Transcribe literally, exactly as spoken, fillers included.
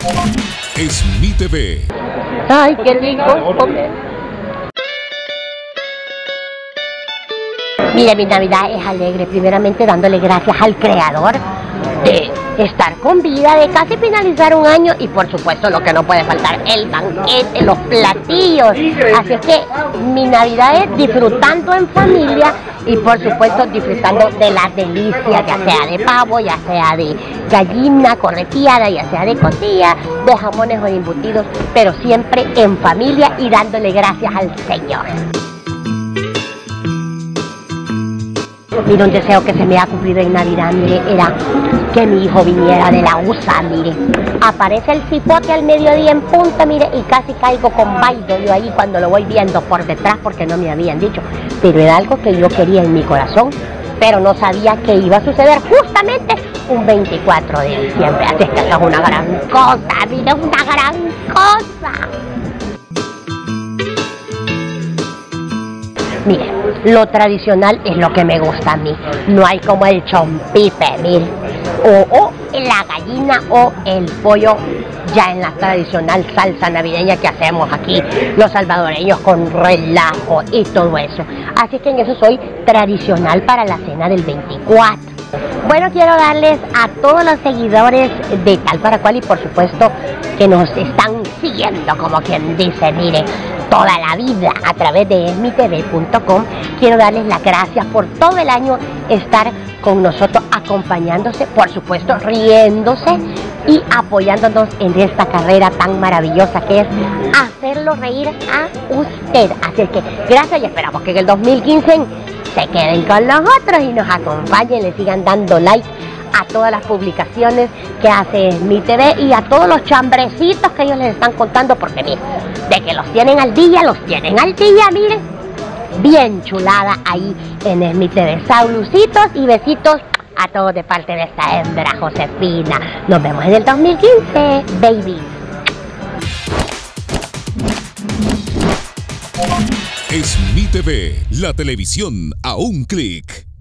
Esmí T V. Ay, qué rico comer. Mire, mi Navidad es alegre, primeramente dándole gracias al Creador de estar con vida, de casi finalizar un año y por supuesto lo que no puede faltar, el banquete, los platillos. Así es que mi Navidad es disfrutando en familia y por supuesto disfrutando de las delicias, ya sea de pavo, ya sea de gallina correteada, ya sea de costilla, de jamones o de embutidos, pero siempre en familia y dándole gracias al Señor. Mire, un deseo que se me ha cumplido en Navidad, mire, era que mi hijo viniera de la U S A, mire. Aparece el cipote al mediodía en punta, mire, y casi caigo con vaído yo ahí cuando lo voy viendo por detrás porque no me habían dicho. Pero era algo que yo quería en mi corazón, pero no sabía que iba a suceder justamente un veinticuatro de diciembre. Así es que eso es una gran cosa, mire, una gran cosa. Mire, lo tradicional es lo que me gusta a mí. No hay como el chompipe, mire. O, o la gallina o el pollo ya en la tradicional salsa navideña que hacemos aquí los salvadoreños con relajo y todo eso. Así que en eso soy tradicional para la cena del veinticuatro. Bueno, quiero darles a todos los seguidores de Tal para Cual y por supuesto que nos están siguiendo, como quien dice, mire, toda la vida a través de esmí T V punto com. Quiero darles las gracias por todo el año estar con nosotros, acompañándose, por supuesto, riéndose y apoyándonos en esta carrera tan maravillosa que es hacerlo reír a usted. Así que gracias y esperamos que en el dos mil quince se queden con los otros y nos acompañen, le sigan dando like a todas las publicaciones que hace esmí T V y a todos los chambrecitos que ellos les están contando, porque miren, de que los tienen al día, los tienen al día, miren, bien chulada ahí en esmí T V. Saluditos y besitos a todos de parte de esta hembra Josefina. Nos vemos en el dos mil quince, baby. esmí T V, la televisión a un clic.